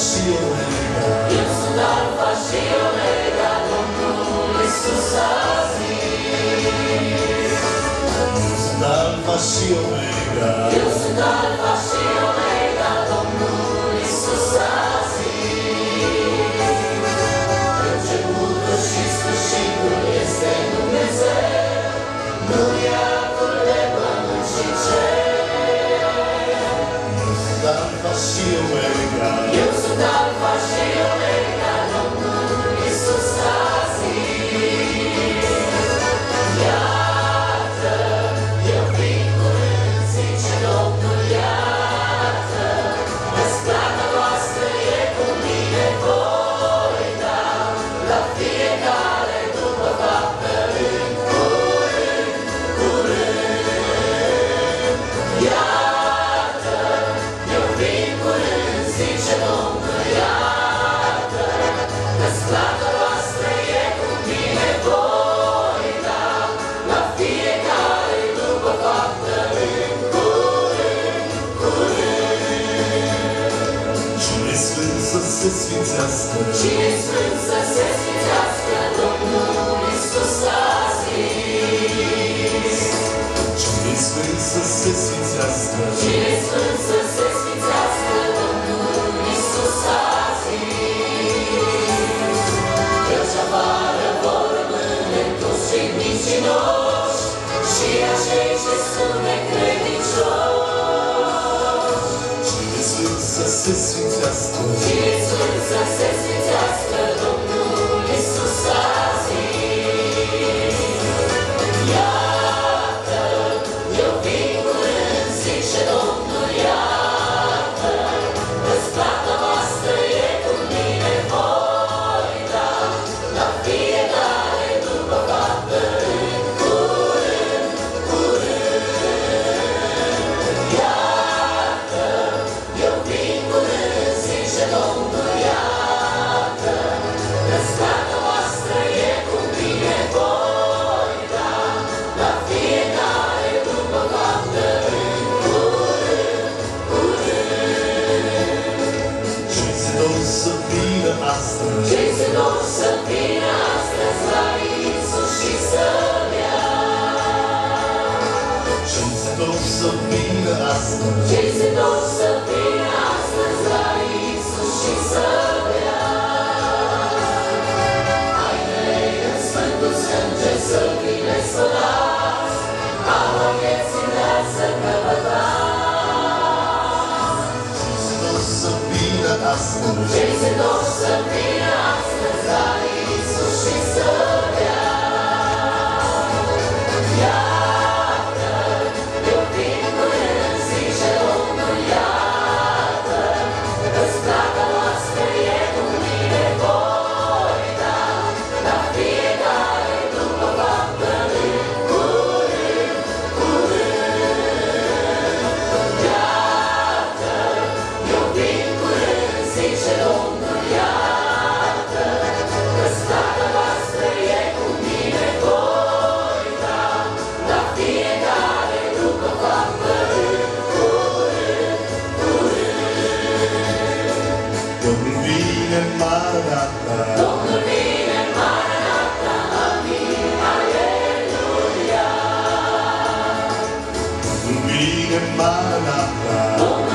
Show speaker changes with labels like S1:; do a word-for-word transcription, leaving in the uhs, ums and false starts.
S1: și Omega.
S2: Eu sunt Alfa și Omega, Domnul Iisus a zis.
S1: Eu sunt Alfa și Omega.
S2: Eu sunt Alfa și Omega, Domnul Iisus a zis. Începutul și sfârșitul este Dumnezeu, nu iacul de pământ și cer.
S1: Eu sunt Alfa și Omega.
S2: Eu sunt Alfa și Omega, Domnul Iisus a zis. Iată, eu vin curând, zice Domnul, iată, răsplata voastră e cu mine, voi da la fiecare după faptă în curând, curând. Iată, eu vin curând, zice Domnul, iată, răsplata voastră e cu mine, voi da la fiecare după faptă în curând, curând.
S1: Cine sfânt să se sfințească.
S2: Cine sfânt să se sfințească, Domnul Iisus a zis.
S1: Cine sfânt să se sfințească.
S2: Cine sfânt să se sfințească, Domnul Iisus a zis. Căci afară vor rămâne toți cei mincinoși și acei ce sunt necredincioși.
S1: Cine sfânt să se sfințească.
S2: Cine sfânt să se sfințească, Domnul Iisus a zis. Iată, eu vin curând, zice Domnul, iată, răsplata voastră e cu mine, voi da la fiecare după faptă în curând, curând. Iată, eu vin curând, zice Domnul, iată, răsplata voastră e cu mine, voi da la fiecare după faptă în curând, curând.
S1: Cei se dor să vină astăzi.
S2: Cei se dor să vină astăzi la Iisus și să-L ia.
S1: Cei se dor să vină astăzi.
S2: Cei se dor să vină astăzi la Iisus și să-L ia. Hainele în Sfântul Sânge să-L bine spălați, apa vieții mea să căpătați.
S1: Cei se dor să vină astăzi.
S2: Cei se dor să vină astăzi la Iisus și să-L ia. Iată, eu vin curând, zice Domnul, iată, răsplata voastră e cu mine, voi da la fiecare după faptă în curând, curând. Iată, eu vin curând, zice Domnul, iată, răsplata voastră e cu mine, voi da la fiecare după faptă în curând, curând.
S1: Domnul vine, Maranata.
S2: Domnul vine, Maranata, amin, aleluia.
S1: Domnul vine, Maranata.
S2: Domnul